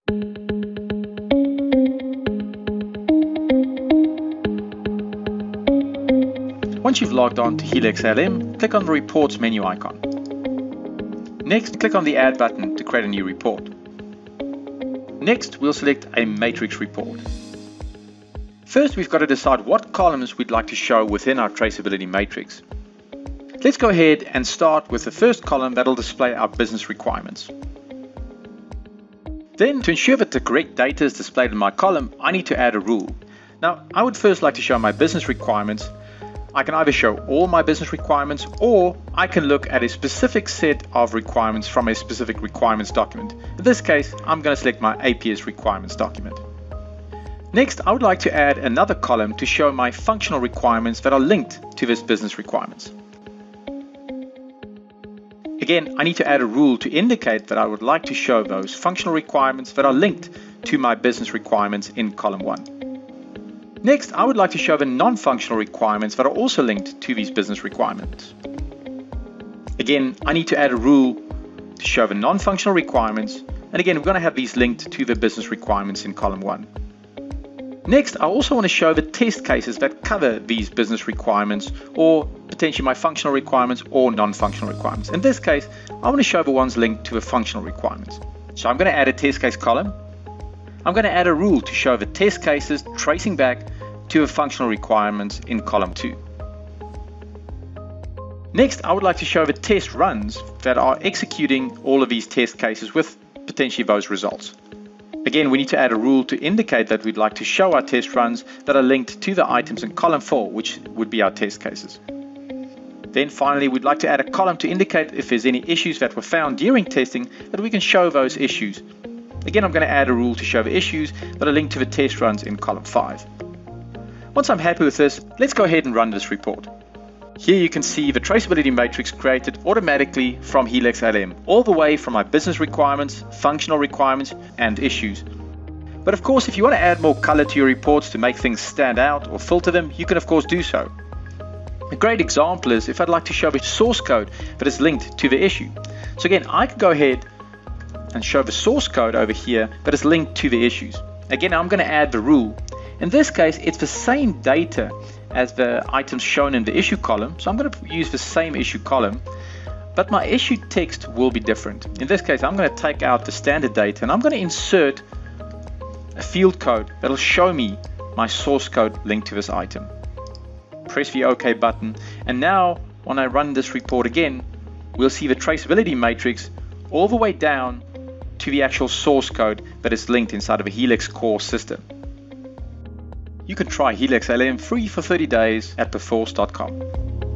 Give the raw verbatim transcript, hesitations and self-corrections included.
Once you've logged on to Helix A L M, click on the Reports menu icon. Next, click on the Add button to create a new report. Next, we'll select a matrix report. First, we've got to decide what columns we'd like to show within our traceability matrix. Let's go ahead and start with the first column that'll display our business requirements. Then, to ensure that the correct data is displayed in my column, I need to add a rule. Now, I would first like to show my business requirements. I can either show all my business requirements, or I can look at a specific set of requirements from a specific requirements document. In this case, I'm going to select my A P S requirements document. Next, I would like to add another column to show my functional requirements that are linked to this business requirements. Again, I need to add a rule to indicate that I would like to show those functional requirements that are linked to my business requirements in column one. Next, I would like to show the non-functional requirements that are also linked to these business requirements. Again, I need to add a rule to show the non-functional requirements, and again, we're going to have these linked to the business requirements in column one. Next, I also want to show the test cases that cover these business requirements, or potentially my functional requirements or non-functional requirements. In this case, I want to show the ones linked to the functional requirements. So I'm going to add a test case column. I'm going to add a rule to show the test cases tracing back to the functional requirements in column two. Next, I would like to show the test runs that are executing all of these test cases with potentially those results. Again, we need to add a rule to indicate that we'd like to show our test runs that are linked to the items in column four, which would be our test cases. Then finally, we'd like to add a column to indicate if there's any issues that were found during testing, that we can show those issues. Again, I'm going to add a rule to show the issues that are linked to the test runs in column five. Once I'm happy with this, let's go ahead and run this report. Here you can see the traceability matrix created automatically from Helix A L M, all the way from my business requirements, functional requirements, and issues. But of course, if you want to add more color to your reports to make things stand out or filter them, you can of course do so. A great example is if I'd like to show the source code that is linked to the issue. So again, I can go ahead and show the source code over here that is linked to the issues. Again, I'm going to add the rule. In this case, it's the same data as the items shown in the issue column, so I'm going to use the same issue column, but my issue text will be different. In this case, I'm going to take out the standard data and I'm going to insert a field code that'll show me my source code linked to this item. Press the OK button, and now when I run this report again, we'll see the traceability matrix all the way down to the actual source code that is linked inside of a Helix core system. You can try Helix A L M free for thirty days at perforce dot com.